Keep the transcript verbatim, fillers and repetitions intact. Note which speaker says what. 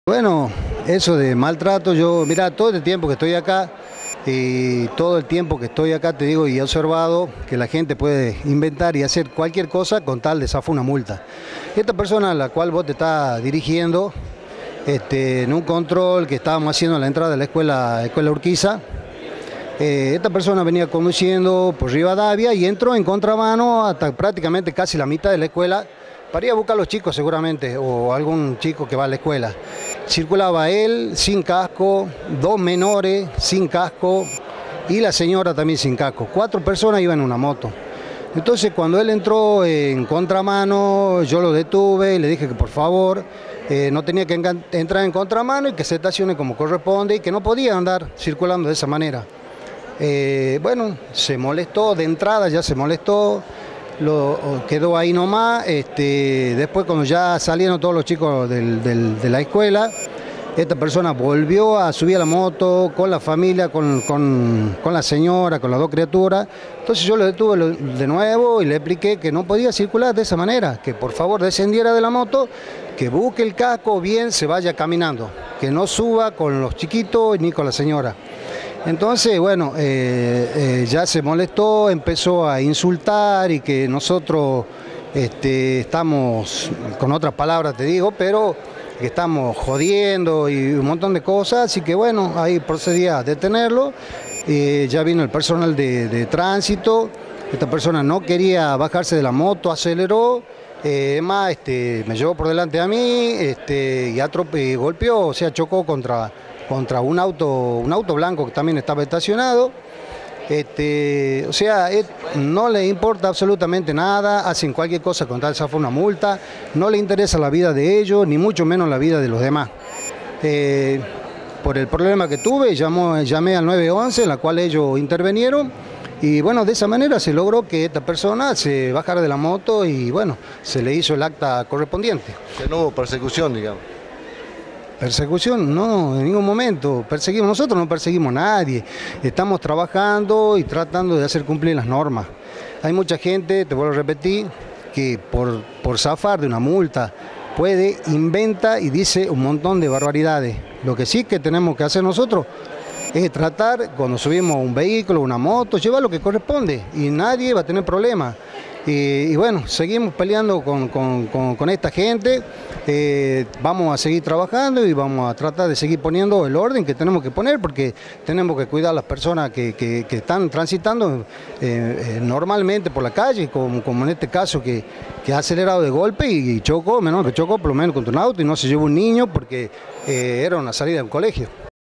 Speaker 1: Bueno, eso de maltrato, yo, mira, todo el tiempo que estoy acá, y todo el tiempo que estoy acá te digo y he observado que la gente puede inventar y hacer cualquier cosa con tal de zafar una multa. Esta persona a la cual vos te estás dirigiendo, este, en un control que estábamos haciendo en la entrada de la escuela, escuela Urquiza, eh, esta persona venía conduciendo por Rivadavia y entró en contramano hasta prácticamente casi la mitad de la escuela para ir a buscar a los chicos seguramente, o algún chico que va a la escuela. Circulaba él sin casco, dos menores sin casco y la señora también sin casco. Cuatro personas iban en una moto. Entonces cuando él entró en contramano, yo lo detuve y le dije que por favor eh, no tenía que entrar en contramano y que se estacione como corresponde y que no podía andar circulando de esa manera. Eh, bueno, se molestó, de entrada ya se molestó. Lo, quedó ahí nomás. Este, después cuando ya salieron todos los chicos del, del, de la escuela, esta persona volvió a subir a la moto con la familia, con, con, con la señora, con las dos criaturas. Entonces yo lo detuve de nuevo y le expliqué que no podía circular de esa manera, que por favor descendiera de la moto, que busque el casco o bien se vaya caminando, que no suba con los chiquitos ni con la señora. Entonces, bueno, eh, eh, ya se molestó, empezó a insultar y que nosotros este, estamos, con otras palabras te digo, pero que estamos jodiendo y un montón de cosas, así que bueno, ahí procedí a detenerlo. Eh, ya vino el personal de, de tránsito, esta persona no quería bajarse de la moto, aceleró, eh, más este, me llevó por delante a mí este, y atrope, golpeó, o sea, chocó contra... contra un auto, un auto blanco que también estaba estacionado. Este, o sea, it, no le importa absolutamente nada, hacen cualquier cosa con tal de zafar una multa, no le interesa la vida de ellos, ni mucho menos la vida de los demás. Eh, por el problema que tuve, llamó, llamé al nueve once, en la cual ellos intervinieron, y bueno, de esa manera se logró que esta persona se bajara de la moto y bueno, se le hizo el acta correspondiente.
Speaker 2: Que no hubo persecución, digamos.
Speaker 1: Persecución, no, en ningún momento. Perseguimos, nosotros no perseguimos a nadie. Estamos trabajando y tratando de hacer cumplir las normas. Hay mucha gente, te vuelvo a repetir, que por, por zafar de una multa puede, inventa y dice un montón de barbaridades. Lo que sí que tenemos que hacer nosotros es tratar, cuando subimos un vehículo, una moto, llevar lo que corresponde y nadie va a tener problemas. Y, y bueno, seguimos peleando con, con, con, con esta gente, eh, vamos a seguir trabajando y vamos a tratar de seguir poniendo el orden que tenemos que poner, porque tenemos que cuidar a las personas que, que, que están transitando eh, eh, normalmente por la calle, como, como en este caso que, que ha acelerado de golpe y, y chocó, menos que chocó por lo menos contra un auto y no se llevó un niño porque eh, era una salida de un colegio.